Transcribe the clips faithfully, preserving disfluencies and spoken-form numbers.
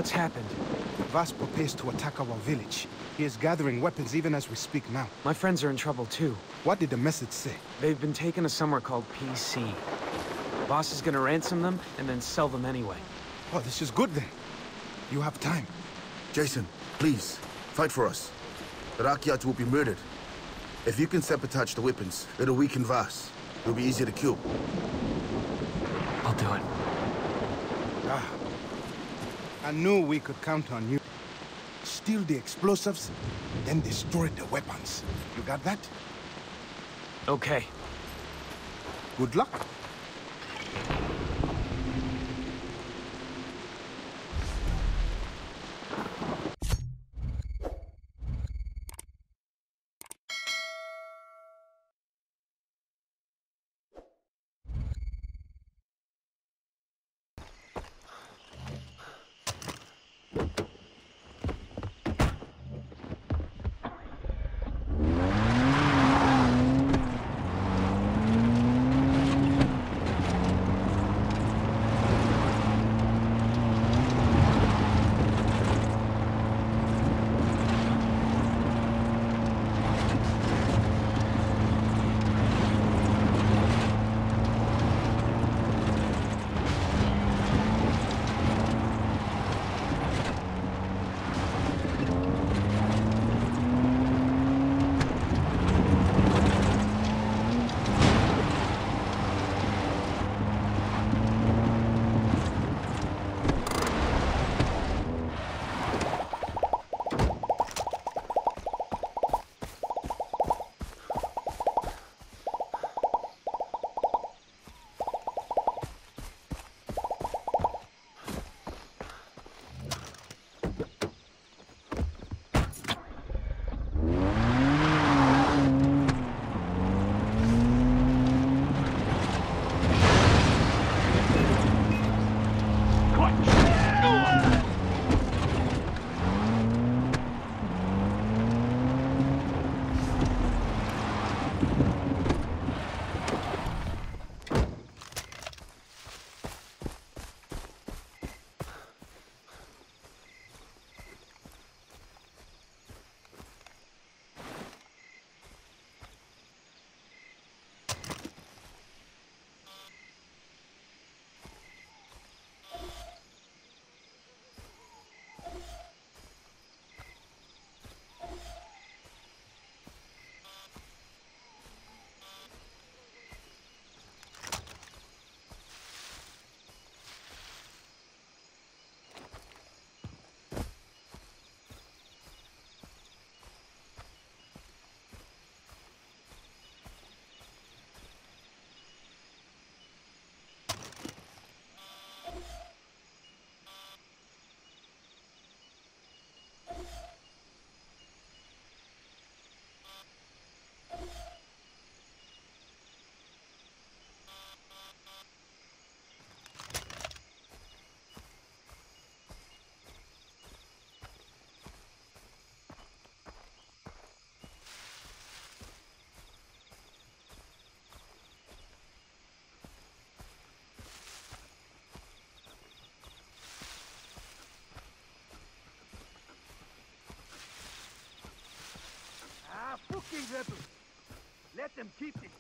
What's happened? Vaas prepares to attack our village. He is gathering weapons even as we speak now. My friends are in trouble too. What did the message say? They've been taken to somewhere called P C. Boss is gonna ransom them and then sell them anyway. Oh, this is good then. You have time. Jason, please, fight for us. The Rakyat will be murdered. If you can sabotage the weapons, it'll weaken Vaas. It'll be easier to kill. I'll do it. Ah. I knew we could count on you. Steal the explosives, then destroy the weapons. You got that? Okay. Good luck. Fucking rebels! Let them keep it!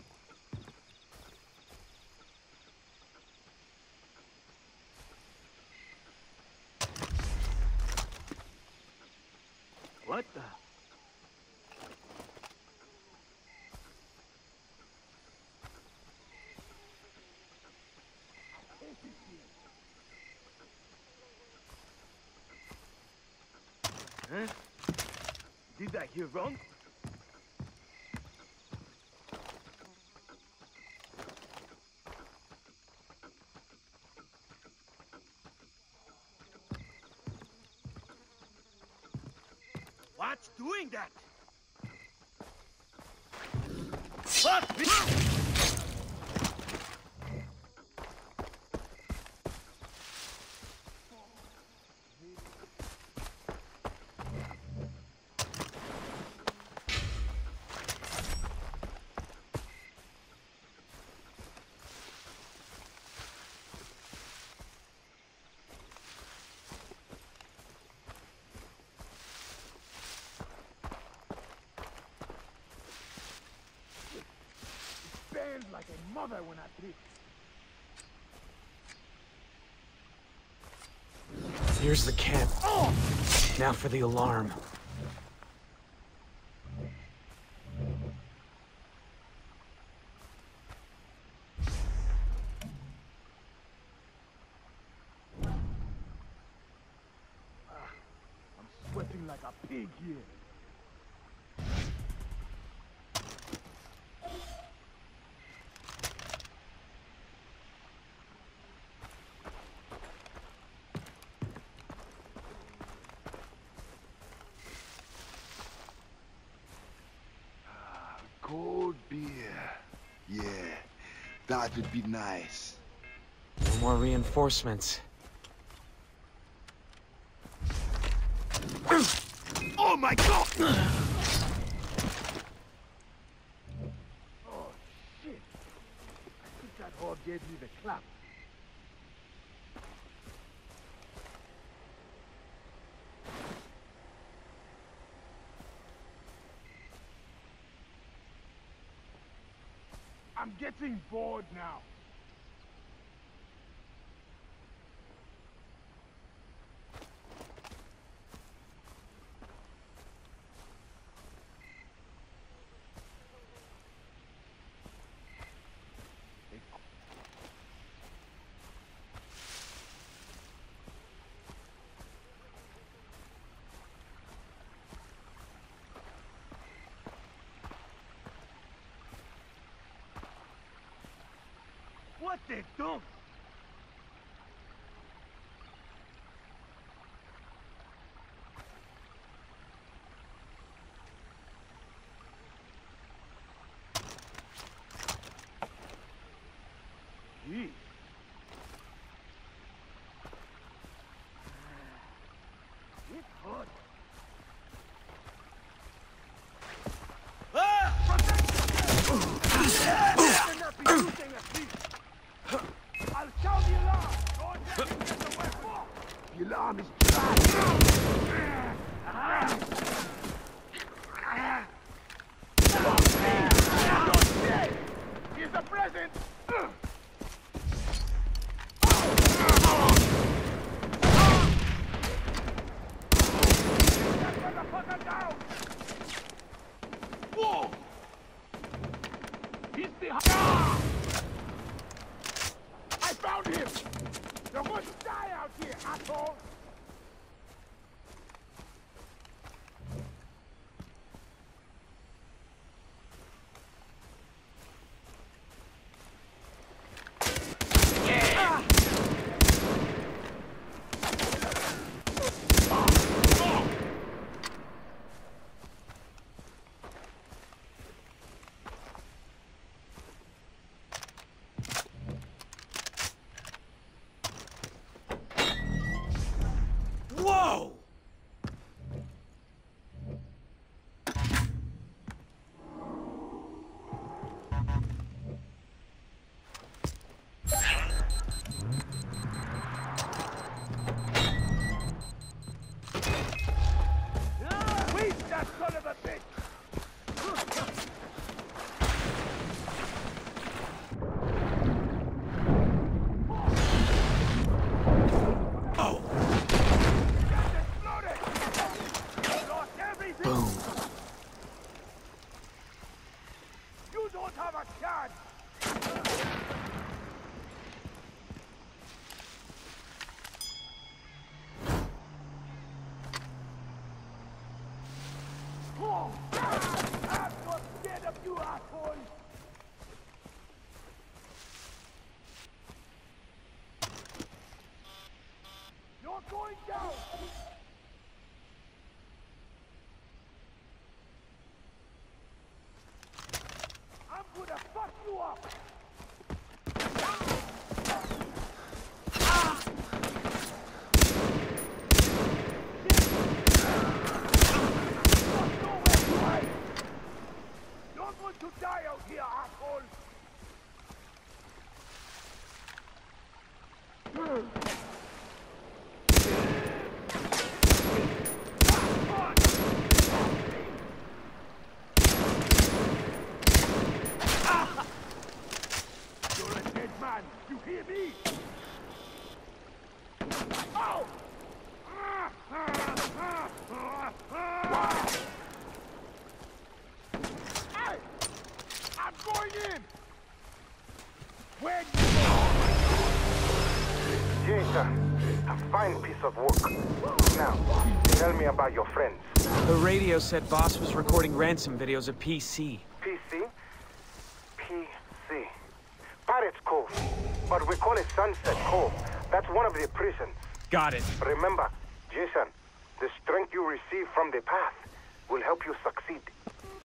What the? Huh? Did I hear wrong? What's doing that? Fuck me! like a mother when I sleep. Here's the camp. Oh! Now for the alarm. I'm sweating like a pig here. Cold beer. Yeah, that would be nice. No more reinforcements. Oh my god! Oh, shit. I think that hog gave me the clap. I'm getting bored now. What they done? Jeez. It's hot. Ah! Protect! Not be using a thief. I'll sound the alarm! Go ahead and get the weapon! The alarm is trash. Here's a present! Get that motherfucker down! Whoa! He's behind! I found him! You're going to die out here, asshole! Whoa! Wait, that son of a bitch! Oh! Lost everything! Boom. You don't have a chance! Oh, I'm so scared of you, asshole! You're going down! I'm gonna fuck you up! There's nowhere to hide! You're going to die out here, asshole! hear me? Oh! Hey! I'm going in! Where do you go? Jason, a fine piece of work. Now, tell me about your friends. The radio said Boss was recording ransom videos of P C. P C? P C. Pirates Cove. But we call it Sunset Cove. That's one of the prisons. Got it. Remember, Jason, the strength you receive from the path will help you succeed.